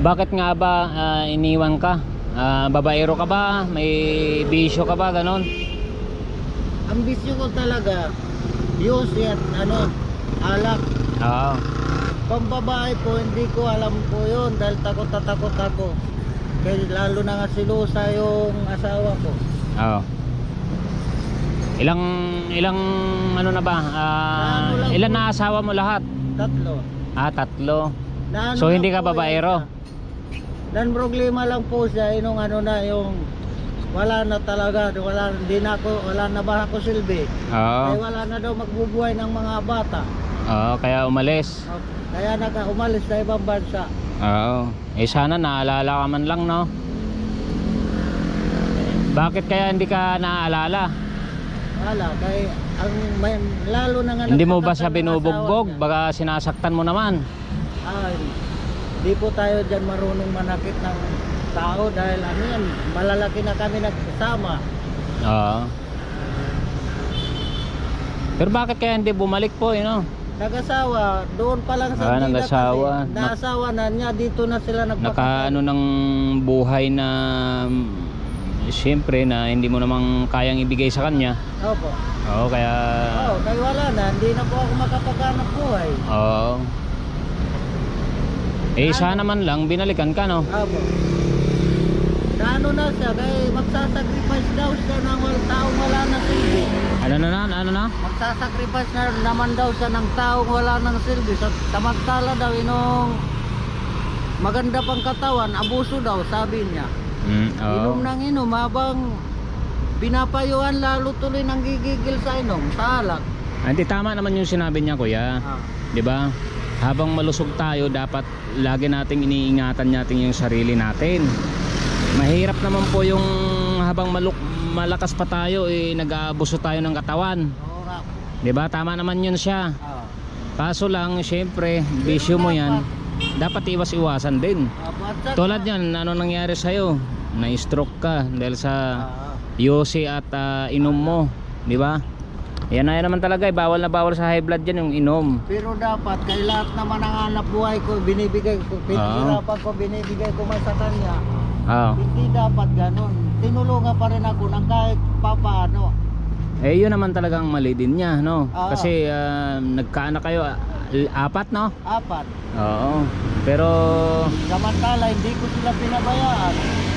Bakit nga ba iniwan ka? Babaero ka ba? May bisyo ka ba? Ganon? Ang bisyo ko talaga, yosi at alak. Oo. Pambabae po, hindi ko alam po yun dahil takot ako. Kaya lalo na nga silusa yung asawa ko. Oo. Ilang ano na ba? Ilan na asawa mo lahat? 3. 3. Na So hindi ka po, babaero? Dan problema lang po siya yung wala na talaga, wala na ba ako silbi. Oo. Kaya wala na daw magbubuhay ng mga bata. Oo, kaya umalis. Kaya umalis sa ibang bansa. Oo. Sana naalala ka man lang, no? Bakit kaya hindi ka naaalala? Wala, kaya lalo na nga Hindi mo ba siya nagtatatang ng binubugbog? asawa niya. Baka sinasaktan mo naman. Di po tayo dyan marunong manakit ng tao dahil malalaki na kami nagsama. Oo. Pero bakit kaya hindi bumalik po, Nag-asawa, doon pa lang sa Bida nag-asawa. kasi, naasawa na niya, dito na sila Nakaano ng buhay na siyempre na hindi mo namang kayang ibigay sa kanya. Opo. Oo, kaya Kaya wala na, hindi na po ako makapaghanap buhay. oo. Sana man lang binalikan ka, no? Opo. Na siya, kaya magsasacrifice daw siya ng taong wala na silbi. Ano na? Magsasacrifice na naman daw siya ng taong wala ng silbi. Samantala daw, maganda pang katawan, abuso daw, sabi niya. Oo. Inom ng inom, habang pinapayuhan lalo tuloy ng gigigil sa sa alak. Hindi, tama naman yung sinabi niya, kuya. 'Di ba? Habang malusog tayo, dapat lagi nating iniingatan natin yung sarili natin. Mahirap naman po yung habang malakas pa tayo, nag-aabuso tayo ng katawan. 'Di ba? Tama naman yun siya. Kaso lang, syempre, bisyo mo yan. Dapat iwas-iwasan din. Tulad yan, ano nangyari sa'yo? Na-stroke ka dahil sa yosi at inom mo, di ba? Yan naman talaga, bawal na bawal sa high blood yan yung inom. Pero dapat, kay lahat naman ang hanap buhay ko, binibigay ko, pinahirapan ko, binibigay ko man sa kanya. Hindi dapat ganun. Tinulungan pa rin ako ng kahit papaano. Yun naman talagang mali din niya, no? Kasi nagkaanak kayo, 4, no? 4. Oo. Pero samantala hindi ko sila pinabayaan.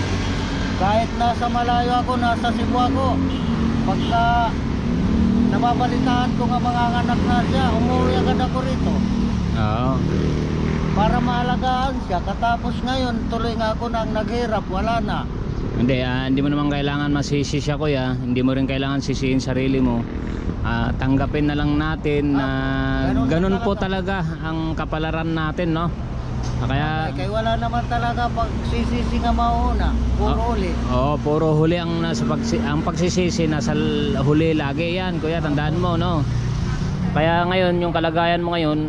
Kahit nasa malayo ako, nasa Cebu ako, pagka nababalitaan ko nga mga anak na siya, umuwi agad ako rito. Oo. Para maalagaan siya. Katapos ngayon, tuloy nga ako nang naghirap, wala na. Hindi mo naman kailangan masisi siya, kuya. Hindi mo rin kailangan sisihin sarili mo. Tanggapin na lang natin na ganun po talaga ang kapalaran natin, no? Kaya wala naman talaga pag sisisi nga mauna, puro huli. Puro huli ang ang pagsisisi nasa huli lagi yan, kuya, tandaan mo, no? Kaya ngayon yung kalagayan mo ngayon,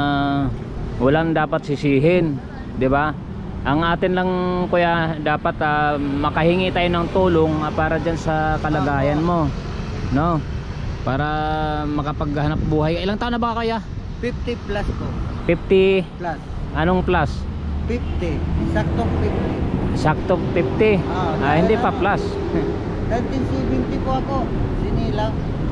walang dapat sisihin, 'di ba? Ang atin lang, kuya, dapat makahingi tayo ng tulong para diyan sa kalagayan mo, no? Para makapaghanap buhay. Ilang taon na ba kaya? 50 plus po. 50 plus. Anong plus? 50. Saktong 50. Saktong 50. Hindi pa plus. 1970 po ako. Sinilang.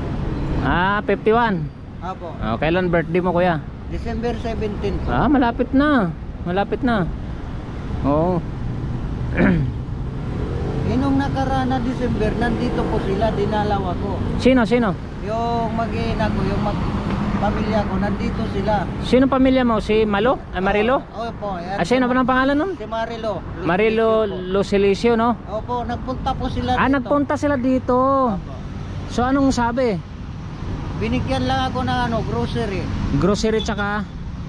51. Apo. Kailan birthday mo, kuya? December 17 po. Malapit na. Malapit na. Oo. Nung nakaraan na December, nandito po sila, dinalaw ako. Sino? Yung mag-iina ko, yung pamilya ko, nandito sila. Sino pamilya mo? Si Malo? Marilo? Opo. Sino ba ng pangalan nun? Si Marilo. Marilo Lucilicio, no? Opo, nagpunta po sila dito. Nagpunta sila dito. Opo. So anong sabi? Binigyan lang ako ng grocery. Grocery tsaka?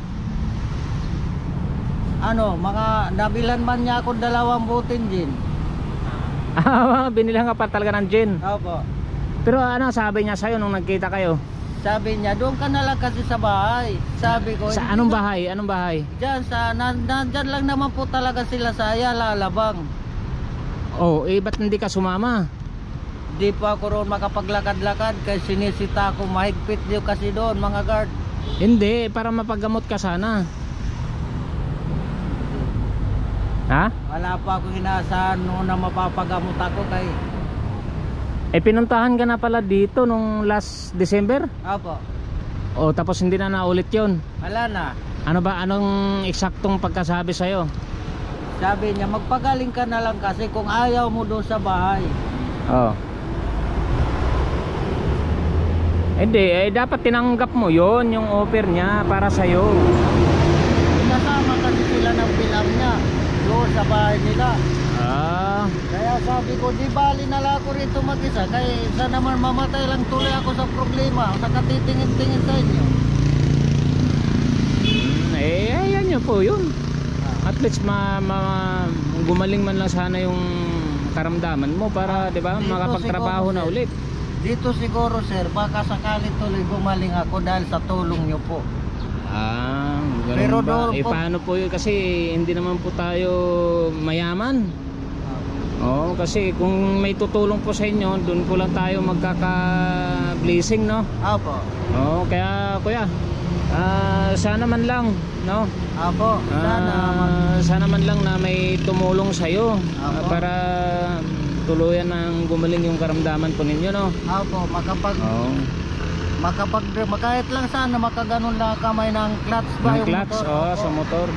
Nabilan man niya ako 2 butin gin. Binila nga pa talaga ng gin. Opo. Pero ano sabi niya sa'yo nung nagkita kayo? Sabi niya, doon ka na lang kasi sa bahay. Sabi ko, sa anong bahay? Anong bahay? Diyan, nandyan lang naman po talaga sila sa Ayala, Alabang. Ba't hindi ka sumama? Di pa ako roon makapaglakad-lakad kasi sinisita ako, mahigpit niyo kasi doon mga guard. Hindi, para mapagamot ka sana. Ha? Wala pa ako inaasahan noon na mapapagamot ako kay... Eh pinuntahan ka na pala dito nung last December? Opo. O tapos hindi na naulit yun? Wala na. Ano ba, anong eksaktong pagkasabi sa'yo? Sabi niya, magpagaling ka na lang kasi kung ayaw mo doon sa bahay. Oh. Hindi, eh dapat tinanggap mo yon yung offer niya para sa'yo. Pinasama kasi sila ng bilang niya doon sa bahay nila. Ah, Kaya sabi ko, di bali na lang ako rito mag-isa. Kaya isa naman mamatay lang tuloy ako sa problema. Sa katitingin-tingin sa inyo. eh ayan nyo po yun. At least gumaling man lang sana yung karamdaman mo para, di ba, Dito makapagtrabaho siguro, na sir. ulit. Dito siguro sir, baka sakali tuloy gumaling ako dahil sa tulong nyo po. Ah, ganun Pero ba? doon Eh po- paano po yun? Kasi hindi naman po tayo mayaman. Oo, kasi kung may tutulong po sa inyo, doon po lang tayo magkaka-blessing, no? Apo. Oo, kaya kuya, sana man lang, no? Apo. Sana man lang na may tumulong sa'yo Apo. para tuluyan ng gumaling yung karamdaman po ninyo, no? Apo, Oo. kahit lang sana makaganon lang kamay ng clutch ba Ng yung clutch, motor. oo, Opo. sa motor.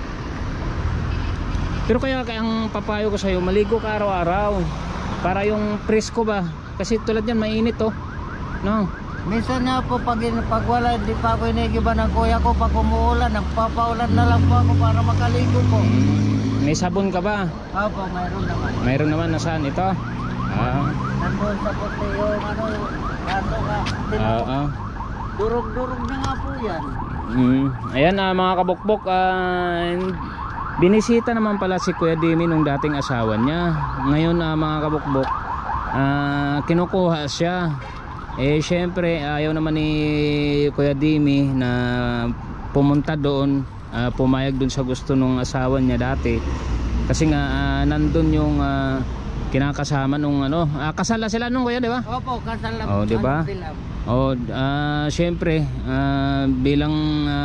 Pero kaya ang papayo ko sa'yo, maligo ka araw-araw para yung presko ba, kasi tulad yan mainit, oh, no? Minsan nga po pag wala, di pa ako inigiba ng kuya ko pag umuulan, nagpapaulan na lang po ako para makaligo po. May sabon ka ba? Apo, mayroon naman. Mayroon naman, nasaan ito? Nandun sa puti yung kaso ka. Oo. Durog-durog na nga po yan. Ayan, mga kabukbok, binisita naman pala si Kuya Dimi nung dating asawa niya. Ngayon, mga kabukbok, kinukuha siya. Eh syempre ayaw naman ni Kuya Dimi na pumunta doon, pumayag doon sa gusto nung asawa niya dati. Kasi nga nandun yung kinakasama nung kasal na sila nung kuya, di ba? Opo, kasal lang. Oh, di ba? Syempre bilang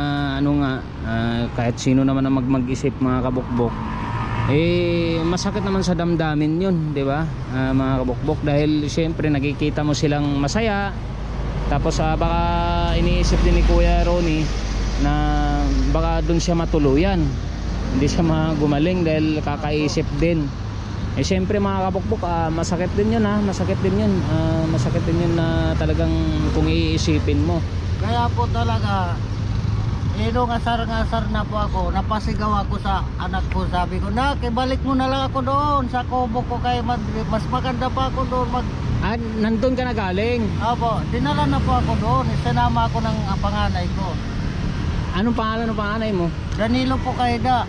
kahit sino naman ang mag-isip, mga kabukbok, eh masakit naman sa damdamin yun, di ba, mga kabukbok, dahil syempre nakikita mo silang masaya, tapos baka iniisip din ni Kuya Ronnie na baka dun siya matuluyan, hindi siya gumaling dahil kakaisip din. Eh syempre, mga kabukbok, masakit din yun, masakit din yun, masakit din yun na talagang kung iisipin mo. Kaya po talaga, nung asar-ngasar na po ako, napasigaw ako sa anak ko. Sabi ko, nak, ibalik mo na lang ako doon sa kubo ko kay Madrid. Mas maganda pa ako doon Nandun ka na galing? Opo, dinala na po ako doon. Isinama ako ng panganay ko. Anong pangalan ng panganay mo? Danilo po Kaida.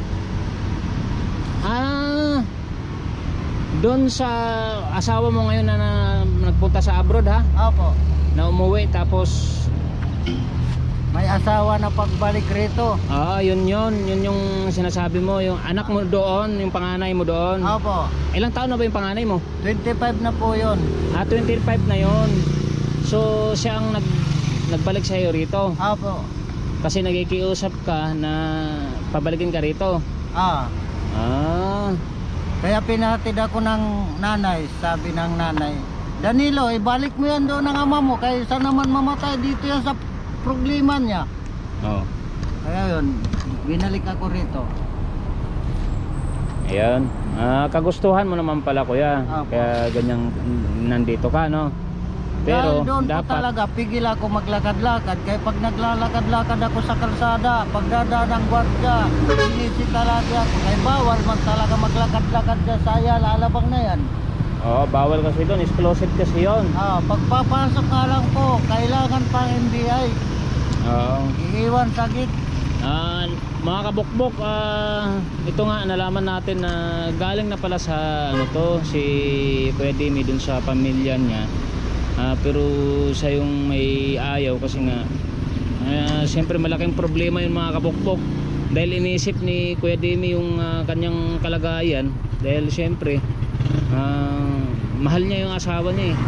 Doon sa asawa mo ngayon na nagpunta sa abroad, ha? Opo. Na umuwi tapos May asawa na pagbalik rito. yun yung sinasabi mo, yung anak mo doon, yung panganay mo doon. Opo. Ilang taon na ba yung panganay mo? 25 na po yun. 25 na yun. So siya ang nagbalik sa iyo rito. Opo. Kasi nagikiusap ka na pabalikin ka rito. Kaya pinahatid ako ng nanay. Sabi ng nanay, Danilo, ibalik mo yan doon ng ama mo. Kaysa naman mamatay dito yan sa problema niya. Kaya yun, binalik ako rito. Ayan. Kagustuhan mo naman pala, kuya. Opo. Kaya ganyang nandito ka, no? Dahil Pero doon po dapat talaga, pigil ako maglakad-lakad. Kaya pag naglalakad-lakad ako sa kalsada, pagdada ng gwardya, inisip talaga ako. Kaya bawal man talaga maglakad-lakad dyan sa alabang na yan. bawal kasi doon, explosive kasi yun. Pagpapasok nga lang po, kailangan pang NBI. Iiwan sa git. Mga kabukbok, ito nga nalaman natin na galing na pala sa si Kuya Dimi dun sa pamilya niya. Pero siya yung may ayaw kasi nga siyempre malaking problema yung, mga kabukbok, dahil iniisip ni Kuya Dimi yung kanyang kalagayan, dahil siyempre mahal niya yung asawa niya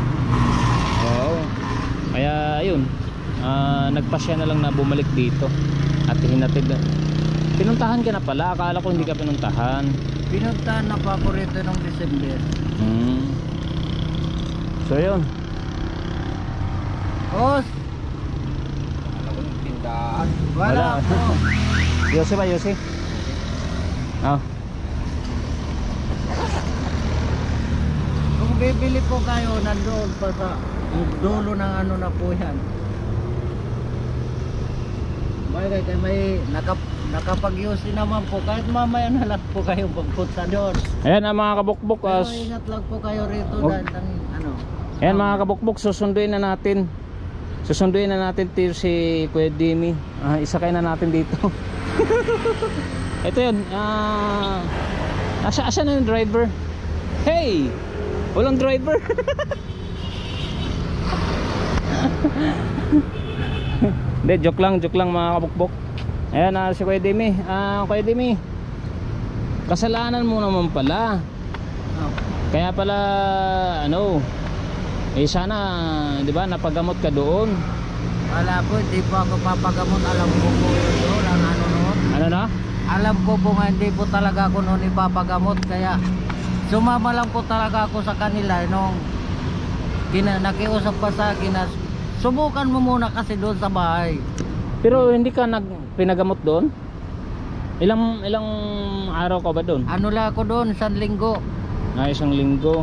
kaya ayun, nagpasya na lang na bumalik dito at hinatid Pinuntahan ka na pala, akala ko hindi ka pinuntahan. Pinuntahan na pa ako rito noong December. So yun. Os! Wala po. Yose ba, Yose? Oh. Kung bibili po kayo, nandoon pa sa dulo ng ano na po yan. May nakapag-use naman po. Kahit mamaya na lang po kayo pagpunta doon. Ayan ang mga kabukbok. Pero ingat lang po kayo rito dahil ano. Ayan mga kabukbok, susunduin na natin. Susunduin na natin si Kuya Dimi. Isakay na natin dito. Ito yun. Asa na yung driver? Hey! Walang driver. Hindi, joke lang mga kabukbok. Ayan si Kuya Dimi. Kuya Dimi, kasalanan mo naman pala. Kaya pala ano, sana, di ba, napagamot ka doon. Wala po, hindi po ako papagamot. Alam ko po yun, ang ano noon. Ano na? Alam ko po nga, hindi po talaga ako noon ipapagamot. Kaya sumama lang po talaga ako sa kanila nung nakiusap pa sa akin na subukan mo muna kasi doon sa bahay. Pero hindi ka pinagamot doon? Ilang araw ka ba doon? Ano lang ako doon, 1 linggo. Isang linggo.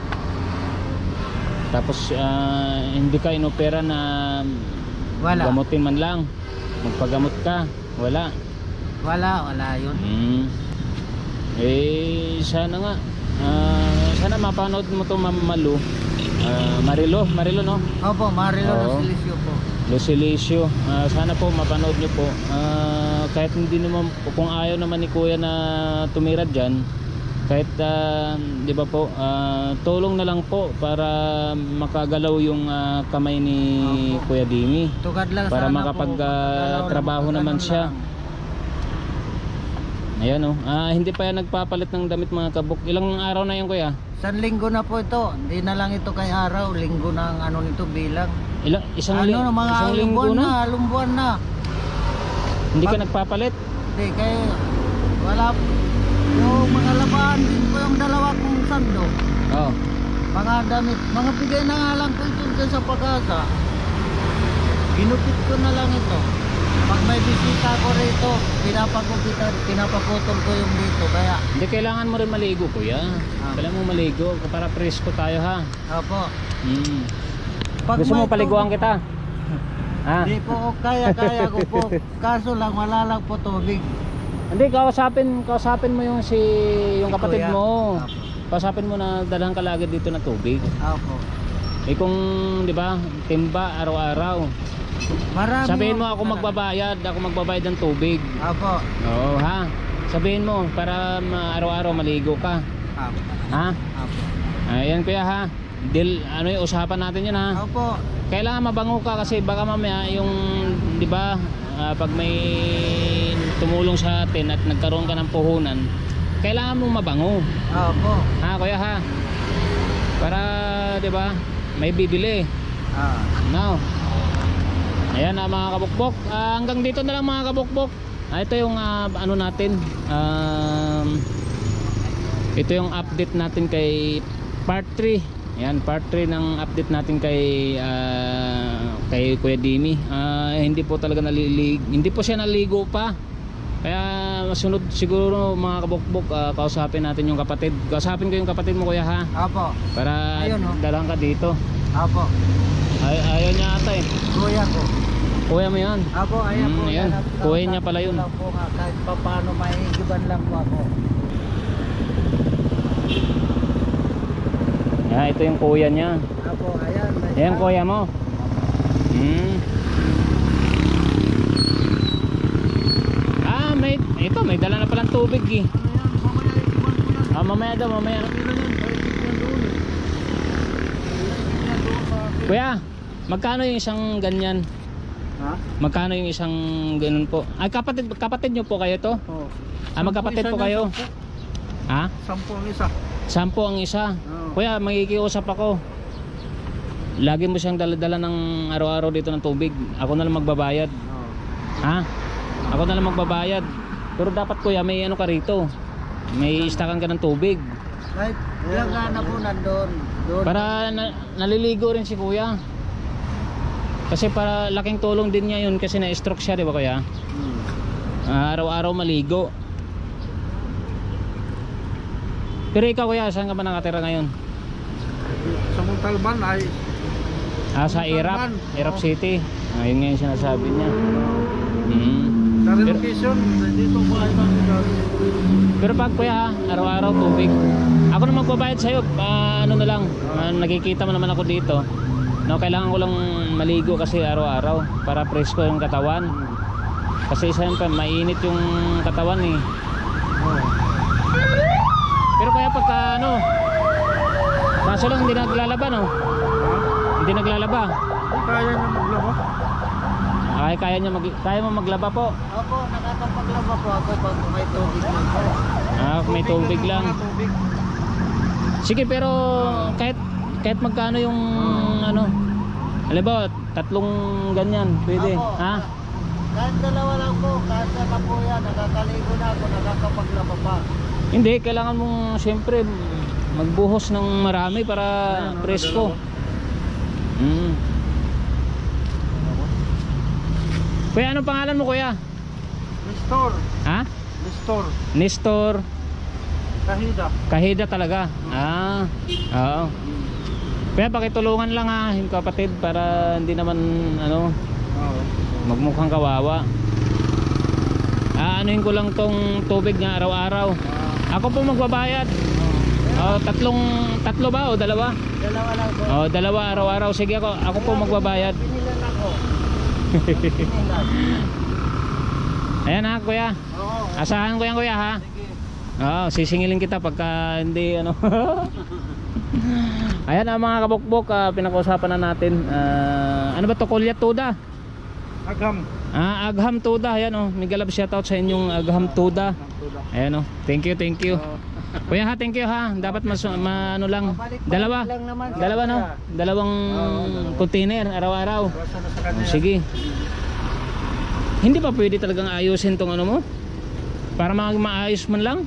Tapos hindi ka inopera na Wala. gamutin man lang. Magpagamot ka. Wala yun. Sana nga. Sana mapanood mo to, Ma'am Malu. Marilo no? Opo, Marilo Lucilisio po. Lucilisio. Sana po mapanood nyo po. Kahit hindi naman, kung ayaw naman ni Kuya na tumira dyan, kahit di ba po, tulong na lang po para makagalaw yung kamay ni Kuya Dimi. Tugad lang Para sana makapag-trabaho naman siya. Ayan o. Hindi pa yan nagpapalit ng damit mga kabuk. Ilang araw na yun, Kuya? 1 linggo na po ito. Hindi na lang ito kay araw. Linggo na ang ano nito bilang. Isang mga linggo na? Lumbuan na. Hindi ka nagpapalit? Hindi, kaya wala. Yung mga labahan din po yung 2 kong sando. Oo. Mga damit. Mga bigay na nga lang po ito dyan sa Pag-asa. Ginupit ko na lang ito. Pag may bisita ko rito, pinapaputol ko yung dito. Kaya hindi, kailangan mo rin maligo, Kuya. Kailangan mo maligo para presko tayo, ha? Opo. Gusto mo paliguan kita? Hindi po, kaya ko po. Kaso lang, wala lang po tubig. Hindi, kausapin mo yung kapatid Kuya. mo. Opo. Kausapin mo na dalhan ka lagi dito na tubig. Opo. Kung, di ba, timba araw-araw. Marami. Sabihin mo ako magbabayad ng tubig. Opo. Oo, ha? Sabihin mo para araw-araw maligo ka. Opo. Ha? Opo. Ayan, Kuya, ha? Yung usapan natin yun, ha? Opo. Kailangan mabango ka kasi baka mamaya yung, di ba, pag may tumulong sa atin at nagkaroon ka ng puhunan, kailangan mo mabango. Opo. Ha, Kuya, ha? Para, di ba, may bibili. No. Ayan mga kabukbok. Hanggang dito na lang mga kabukbok. Ito yung ano natin. Ito yung update natin kay part 3. Ayan, part 3 ng update natin kay Kuya Dimi. Hindi po talaga hindi po siya naligo pa. Kaya masunod siguro mga kabukbok, kausapin natin yung kapatid. Kausapin ko yung kapatid mo, Kuya, ha? Opo. Para dalang ka dito. Opo. Ayaw niya ata eh. Kuya ko. Kuya mo yan? Opo, ayan po. Ayan. Kuya niya pala yun. Po, kahit pa paano maigiban lang po ako. Ito yung kuya niya. Opo, ayan. Ayan kuya mo. May dala na palang tubig eh. Mamaya daw, mamaya. Kuya, magkano yung isang ganyan? Ha? Magkano yung isang ganun po? Ay, kapatid nyo po kayo to? Oo. Magkapatid po kayo? Ha? 10 ang isa. 10 ang isa. Oo. Kuya, makikiusap ako. Lagi mo siyang dala-dala ng araw-araw dito ng tubig. Ako na lang magbabayad. Oo. Ha? Ako na lang magbabayad. Pero dapat kuya may ano ka rito. May istakan ka ng tubig. Kahit ilang na po nandun. Doon. Para naliligo rin si kuya. Kasi para laking tulong din niya yun kasi na-stroke siya, di ba kuya? Araw-araw maligo. Pero ikaw kuya, saan ka ba nakatira ngayon? Sa Montalban ay Sa Irap, Irap City. Ayun nga yung sinasabi niya. sa relocation, dito po ay Pero pag kuya, araw-araw tubig. Ako na magbabayad sa'yo, ano na lang, nakikita mo naman ako dito. No, kailangan ko lang maligo kasi araw-araw para presko yung katawan. Kasi siyempre mainit yung katawan eh. Pero kaya pagka ano, kaso lang hindi naglalaba no? Hindi naglalaba. Kaya niya maglaba? Ay, kaya mo maglaba po? Opo, nakakapaglaba po ako pag may tubig lang po. May tubig lang. Tubig. Sige, pero kahit magkano yung ano, alam ba, 3 ganyan, pwede. Opo. Ha? Kahit 2 lang po, kahit na po yan, nakakaligo na ako, nakakapaglaba pa. Hindi, kailangan mong siyempre magbuhos ng marami para presko. Kuya, anong pangalan mo kuya? Nestor. Ha? Nestor. Nestor. Kahida. Kahida talaga. Oo. Kaya pakitulungan lang ha, yung kapatid para hindi naman ano, magmukhang kawawa. Anuhin ko lang tong tubig niya araw-araw. Ako po magbabayad. Tatlo ba o 2? Dalawa lang po. 2 araw-araw. Sige ako po magbabayad. Pinilan ako. Ayan ha kuya. Oo. Asahan ko yan kuya ha. Sige. Sisingilin kita pagka hindi ano. Ayan mga kabukbok, pinag-usapan na natin. Ano ba to? Kulyat Tuda? Agham. Agham Tuda. Ayan may galab shoutout sa inyong Agham Tuda. Ayan thank you. Kuya ha, thank you ha. Dapat ano lang. Dalawa no? Dalawang container araw-araw. Sige. Hindi pa pwede talagang ayusin tong ano mo? Para maayos man lang.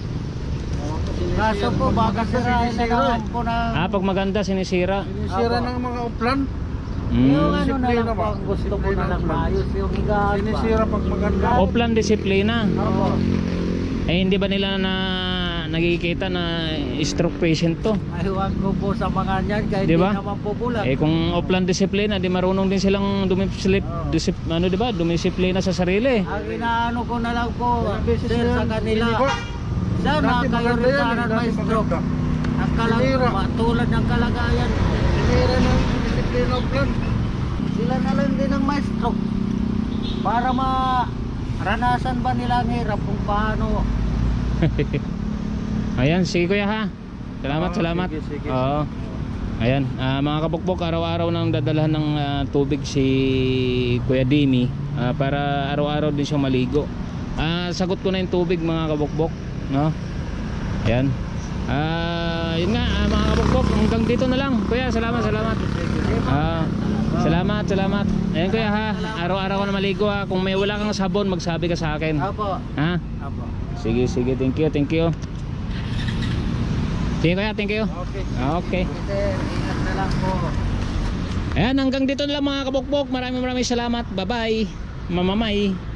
Kaso po, baka sirain na naman po na... Pag maganda sinisira. Sinisira ng mga uplan. Yung ano na lang po, ang gusto mo na lang maayos yung higaan. Sinisira pag maganda. Uplan disiplina. Opo. Hindi ba nila na nakikita na stroke patient to? Aywan ko po sa mga niyan kahit diba? di naman po bulag. Kung uplan disiplina, di marunong din silang dumisiplina sa sarili. Ang inaano ko na lang po, sir, sa kanila. Sana kayo rin sana may stroke. Tulad ng kalagayan. Sinira ng disiplina uplan. Sila na lang din ang may stroke. Para maranasan ba nila ang hirap kung paano. Ayan, sige kuya ha. Salamat. Sige. Oo. Ayan, mga kabukbok, araw-araw nang dadalhan ng tubig si Kuya Dini para araw-araw din siyang maligo. Sagot ko na yung tubig mga kabukbok, no? Ayan. Yun nga mga kabukbok, hanggang dito na lang. Kuya, salamat. Salamat. Ayan kuya ha, araw-araw ko na maligo ha. Kung may wala kang sabon, magsabi ka sa akin. Apo. Ha? Apo. Sige, thank you. Sige kuya, thank you. Okay. Ingat na lang po. Ayan, hanggang dito na lang mga kabukbok. Maraming salamat. Bye-bye. Mamamay.